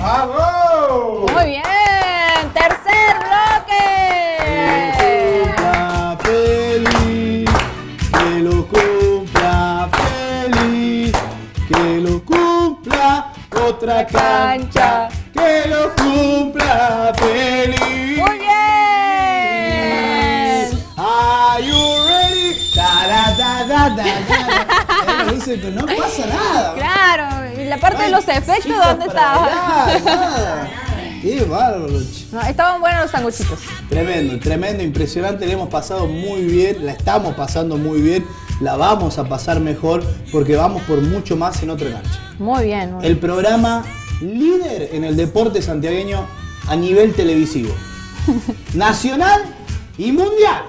¡Vamos! Muy bien. Tercer bloque. Que lo cumpla feliz, que lo cumpla otra cancha, que lo cumpla feliz. Muy bien. Are you ready? Da, da, da, da, da, da. Dice que no pasa nada. Claro, y la parte de los efectos, ¿dónde estaba? Nada. Qué bárbaro. No, estaban buenos los sanguchitos. Tremendo, tremendo, impresionante. Le hemos pasado muy bien, la estamos pasando muy bien. La vamos a pasar mejor porque vamos por mucho más en otra cancha. Muy bien. Muy bien. El programa líder en el deporte santiagueño a nivel televisivo. Nacional y mundial.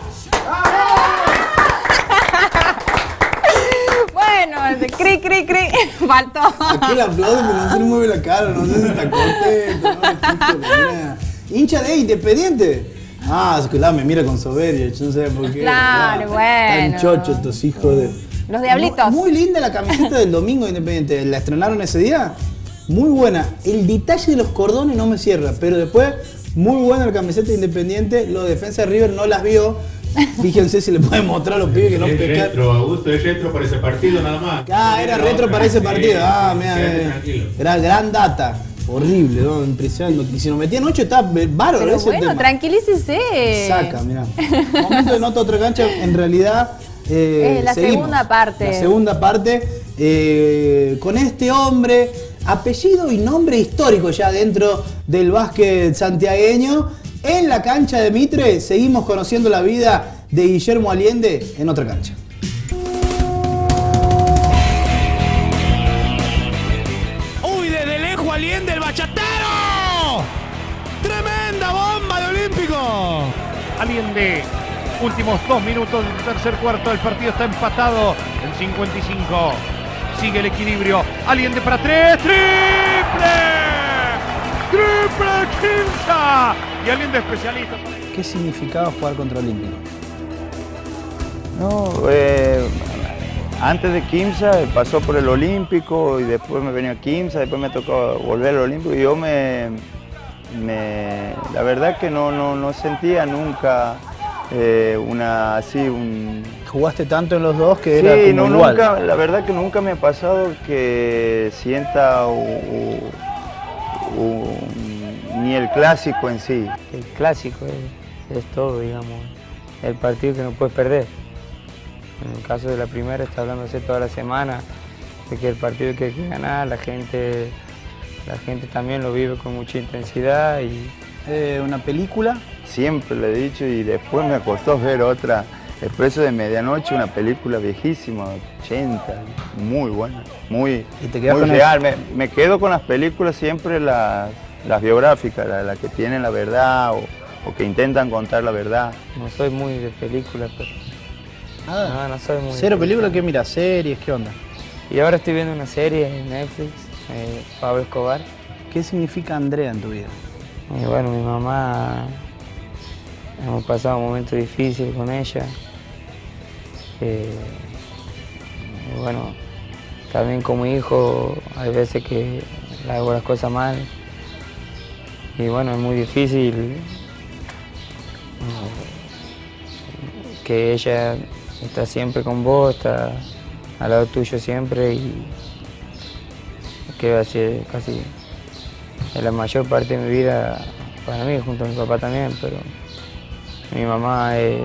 Bueno, el de cri, cri, cri, faltó. Aquel aplaude, pero no se le mueve la cara, no sé si está contento, no, hincha de Independiente. Ah, es que me mira con soberbia, yo no sé por qué. Claro, bueno. Tan chocho estos hijos de... Los diablitos. Muy linda la camiseta del domingo de Independiente, ¿la estrenaron ese día? Muy buena. El detalle de los cordones no me cierra, pero después, muy buena la camiseta de Independiente. Los defensas de River no las vio. Fíjense si le pueden mostrar a los pibes que no pescan. Retro, Augusto, es retro para ese partido nada más. Ah, era retro para ese partido. Ah, mira, tranquilo. era gran data. Horrible, ¿no? Impresionante. Y si nos metían 8 está bárbaro Pero ese bueno, tema. tranquilícese. Saca, mirá. Momento de nota otra cancha, en realidad la seguimos. segunda parte. La segunda parte con este hombre, apellido y nombre histórico ya dentro del básquet santiagueño. En la cancha de Mitre seguimos conociendo la vida de Guillermo Allende en otra cancha. ¡Uy, desde lejos Allende, el bachatero! ¡Tremenda bomba de Olímpico! Allende, últimos 2 minutos del tercer cuarto, el partido está empatado en 55. Sigue el equilibrio, Allende para 3, ¡triple! ¡Triple quinta! Y Allende especialista. ¿Qué significaba jugar contra Olímpico? No, antes de Quimsa pasó por el Olímpico y después me venía a Quimsa, después me tocó volver al Olímpico y yo la verdad que no sentía nunca ¿Jugaste tanto en los dos que sí, era como no, igual? Nunca, la verdad que nunca me ha pasado que sienta ni el clásico en sí. El clásico es todo, digamos, el partido que no puedes perder. En el caso de la primera está hablándose toda la semana de que el partido que hay que ganar, la gente también lo vive con mucha intensidad. ¿Una película? Siempre lo he dicho y después me costó ver otra, Expreso de Medianoche, una película viejísima, 80, muy buena, muy, ¿Y te quedas muy con real. Me quedo con las películas siempre las biográficas, las que tienen la verdad o que intentan contar la verdad. No soy muy de películas, pero... No soy muy... ¿Cero película? ¿Qué mira? ¿Series? ¿Qué onda? Y ahora estoy viendo una serie en Netflix, Pablo Escobar. ¿Qué significa Andrea en tu vida? Y bueno, mi mamá, hemos pasado un momento difícil con ella. Y bueno, también como hijo hay veces que le hago las cosas mal. Y bueno, es muy difícil que ella está siempre con vos, está al lado tuyo siempre y que va a ser casi la mayor parte de mi vida para mí, junto a mi papá también, pero mi mamá es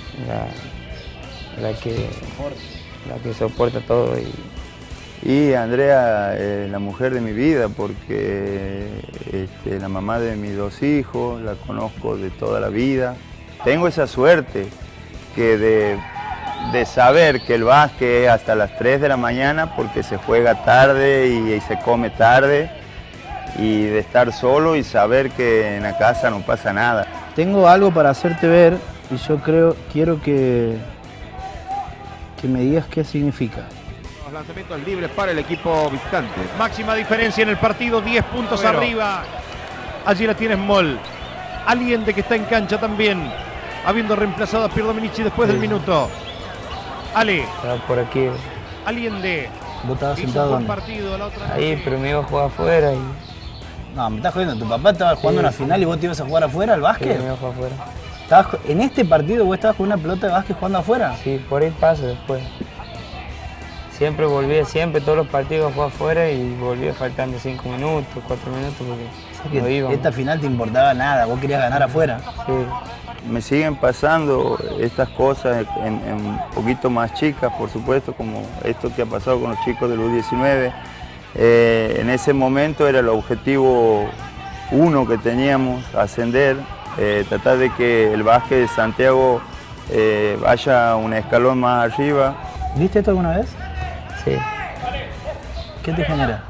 la que soporta todo. Y Andrea es la mujer de mi vida porque la mamá de mis 2 hijos, la conozco de toda la vida. Tengo esa suerte que de saber que el básquet es hasta las 3 de la mañana porque se juega tarde y se come tarde, y de estar solo y saber que en la casa no pasa nada. Tengo algo para hacerte ver y yo quiero que me digas qué significa. Los lanzamientos libres para el equipo visitante. Máxima diferencia en el partido, 10 puntos arriba. Allí la tiene Moll. Allende, que está en cancha también, habiendo reemplazado a Pier Dominici después del minuto. Ale. Estaba por aquí. Allende. ¿Vos estabas Hizo sentado un buen dónde? partido la otra Ahí, noche. pero me iba a jugar afuera No, me estás jodiendo. ¿Tu papá estaba jugando una final y vos te ibas a jugar afuera al Sí, básquet? me iba a jugar afuera. ¿En este partido vos estabas con una pelota de básquet jugando afuera? Sí, por ahí paso después. Siempre volvía, todos los partidos a jugar afuera y volvía faltando 5 minutos, 4 minutos porque no íbamos. Esta final te importaba nada, vos querías ganar afuera. Sí. Me siguen pasando estas cosas en un poquito más chicas, por supuesto, como esto que ha pasado con los chicos del U19. En ese momento era el objetivo 1 que teníamos, ascender, tratar de que el básquet de Santiago vaya un escalón más arriba. ¿Viste esto alguna vez? Sí. ¿Qué te genera?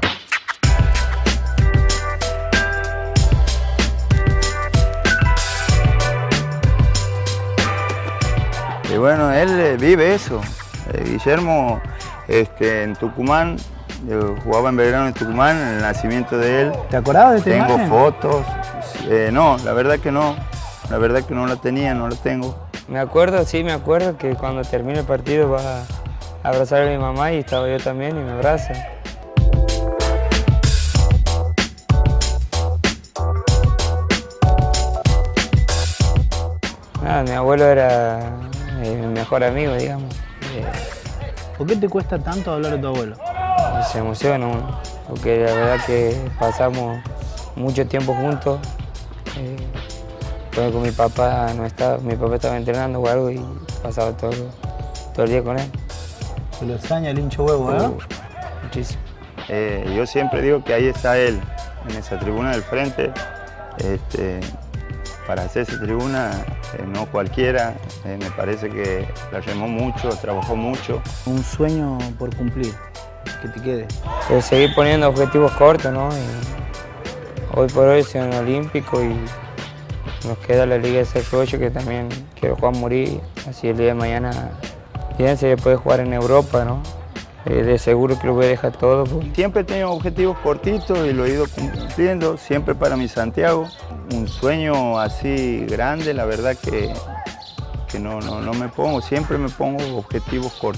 Y bueno, él vive eso. Guillermo en Tucumán, jugaba en Belgrano en Tucumán, en el nacimiento de él. ¿Te acordabas de esta Tengo imagen? fotos. No, la verdad que no. La verdad que no la tenía, no la tengo. Me acuerdo que cuando termine el partido va a abrazar a mi mamá y estaba yo también y me abraza. Nada, mi abuelo era mi mejor amigo, digamos. ¿Por qué te cuesta tanto hablar de tu abuelo? Se emociona uno, porque la verdad que pasamos mucho tiempo juntos. Cuando con mi papá mi papá estaba entrenando o algo y pasaba todo el día con él. Se lo extraña el hincho huevo, ¿no? Muchísimo. Yo siempre digo que ahí está él, en esa tribuna del frente. Para hacer esa tribuna, no cualquiera, me parece que la remó mucho, trabajó mucho. Un sueño por cumplir, que te quede. Seguir poniendo objetivos cortos, ¿no? Y hoy por hoy soy un olímpico y nos queda la Liga de CF8 que también quiero jugar a morir, así el día de mañana bien se puede jugar en Europa, ¿no? De seguro que lo voy a dejar todo. Pues. Siempre he tenido objetivos cortitos y lo he ido cumpliendo, siempre para mi Santiago. Un sueño así grande, la verdad que no me pongo, siempre me pongo objetivos cortos.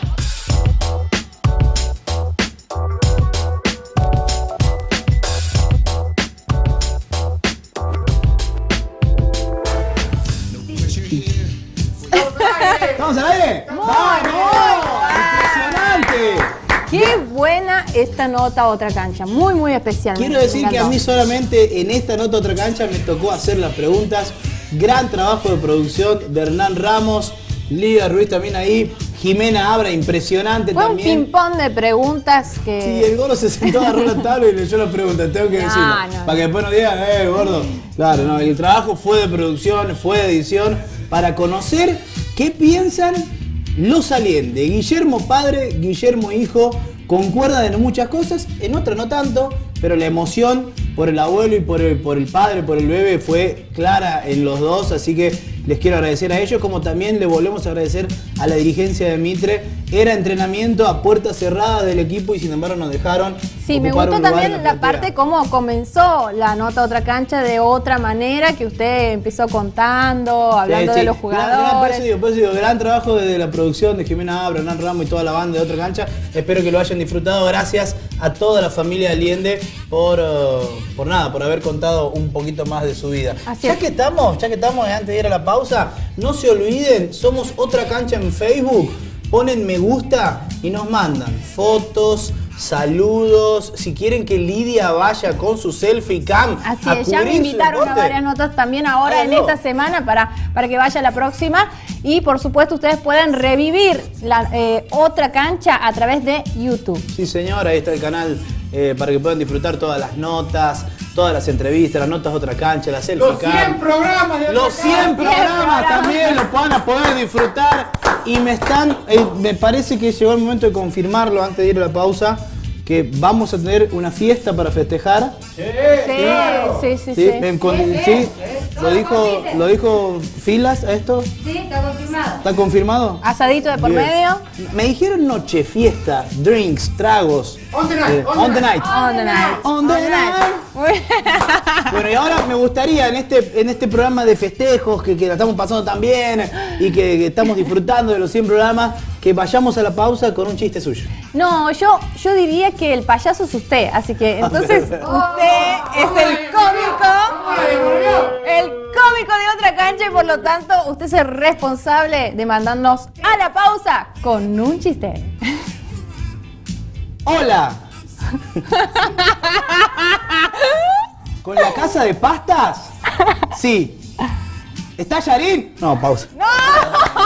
¿Estamos al aire? ¡Vamos! ¡Impresionante! Qué buena esta nota Otra Cancha, muy especial. Quiero decir que a mí solamente en esta nota Otra Cancha me tocó hacer las preguntas. Gran trabajo de producción de Hernán Ramos, Lidia Ruiz también ahí, Jimena Abra, impresionante Fue también. un ping-pong de preguntas que... Sí, el gordo se sentó, agarró la tabla y leyó las preguntas, tengo que decirlo. No. Para que después no digan, gordo. Claro, no, el trabajo fue de producción, fue de edición, para conocer qué piensan los Allende. Guillermo padre, Guillermo hijo, concuerdan en muchas cosas, en otras no tanto, pero la emoción por el abuelo y por el padre, por el bebé fue clara en los dos, así que les quiero agradecer a ellos, como también le volvemos a agradecer a la dirigencia de Mitre. Era entrenamiento a puerta cerrada del equipo y sin embargo nos dejaron. Sí, me ocupar gustó un lugar también en la platea. parte cómo comenzó la nota Otra Cancha de otra manera, que usted empezó contando, hablando Sí, de los por jugadores. eso digo, gran trabajo desde la producción de Jimena Abra, Hernán Ramos y toda la banda de Otra Cancha. Espero que lo hayan disfrutado. Gracias a toda la familia Allende por haber contado un poquito más de su vida. Así Ya es. que estamos, antes de ir a la pausa, no se olviden, somos Otra Cancha en Facebook. Ponen me gusta y nos mandan fotos, saludos. Si quieren que Lidia vaya con su selfie cam Así a es, ya me cubrir su invitaron a deporte. varias notas también ahora en Háganlo. esta semana para que vaya la próxima. Y por supuesto ustedes pueden revivir la Otra Cancha a través de YouTube. Sí, señor, ahí está el canal para que puedan disfrutar todas las notas, todas las entrevistas, las notas de Otra Cancha, la selfie Los 100 cam. programas de Los 100 programas programas. también los van a poder disfrutar. Y me parece que llegó el momento de confirmarlo antes de ir a la pausa, que vamos a tener una fiesta para festejar. Sí. ¿Sí? ¿Lo dijo Filas a esto? Sí, está confirmado. ¿Está confirmado? Asadito de por Bien. medio. Me dijeron noche, fiesta, drinks, tragos. On the night, On the night. On the night. On the night. Muy bien. Bueno, y ahora me gustaría en este programa de festejos que la estamos pasando tan bien y que estamos disfrutando de los 100 programas, que vayamos a la pausa con un chiste suyo. No, yo diría que el payaso es usted, así que entonces usted es el cómico de otra cancha y por lo tanto usted es el responsable de mandarnos a la pausa con un chiste. ¡Hola! ¿Con la casa de pastas? Sí. ¿Está Yarín? No, pausa. ¡No!